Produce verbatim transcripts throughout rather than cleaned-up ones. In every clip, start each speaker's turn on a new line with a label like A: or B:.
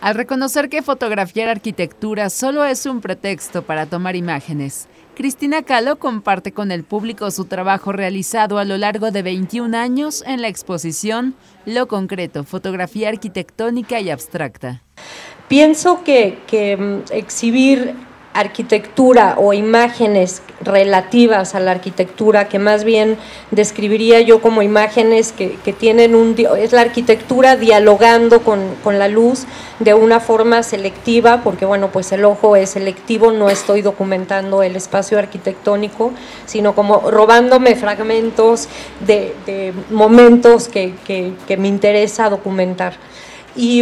A: Al reconocer que fotografiar arquitectura solo es un pretexto para tomar imágenes, Cristina Kahlo comparte con el público su trabajo realizado a lo largo de veintiún años en la exposición Lo Concreto, fotografía arquitectónica y abstracta.
B: Pienso que, que exhibir arquitectura o imágenes relativas a la arquitectura, que más bien describiría yo como imágenes que, que tienen un, es la arquitectura dialogando con, con la luz de una forma selectiva, porque bueno, pues el ojo es selectivo, no estoy documentando el espacio arquitectónico, sino como robándome fragmentos de, de momentos que, que, que me interesa documentar. Y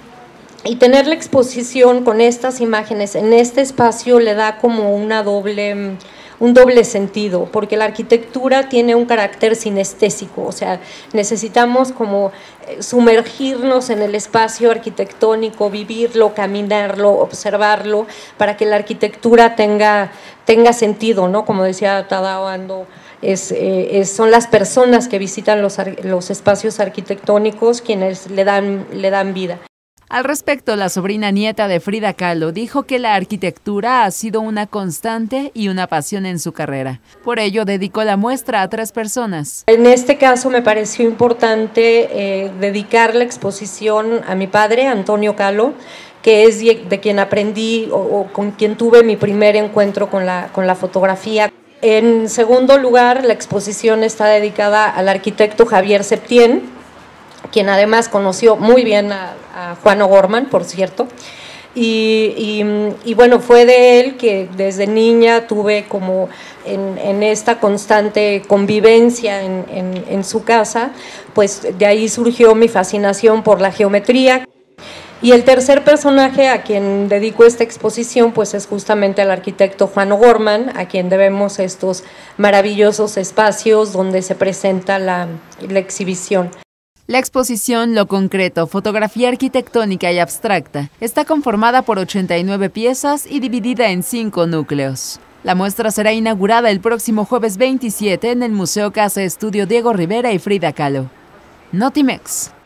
B: Y tener la exposición con estas imágenes en este espacio le da como una doble, un doble sentido, porque la arquitectura tiene un carácter sinestésico, o sea, necesitamos como sumergirnos en el espacio arquitectónico, vivirlo, caminarlo, observarlo, para que la arquitectura tenga, tenga sentido, ¿no? Como decía Tadao Ando, es, eh, es, son las personas que visitan los, los espacios arquitectónicos quienes le dan, le dan vida.
A: Al respecto, la sobrina nieta de Frida Kahlo dijo que la arquitectura ha sido una constante y una pasión en su carrera. Por ello, dedicó la muestra a tres personas.
B: En este caso me pareció importante eh, dedicar la exposición a mi padre, Antonio Kahlo, que es de quien aprendí o, o con quien tuve mi primer encuentro con la, con la fotografía. En segundo lugar, la exposición está dedicada al arquitecto Javier Septién, quien además conoció muy bien a, a Juan O'Gorman, por cierto, y, y, y bueno, fue de él que desde niña tuve como en, en esta constante convivencia en, en, en su casa, pues de ahí surgió mi fascinación por la geometría. Y el tercer personaje a quien dedico esta exposición pues es justamente al arquitecto Juan O'Gorman, a quien debemos estos maravillosos espacios donde se presenta la, la exhibición.
A: La exposición Lo Concreto, fotografía arquitectónica y abstracta, está conformada por ochenta y nueve piezas y dividida en cinco núcleos. La muestra será inaugurada el próximo jueves veintisiete en el Museo Casa Estudio Diego Rivera y Frida Kahlo. Notimex.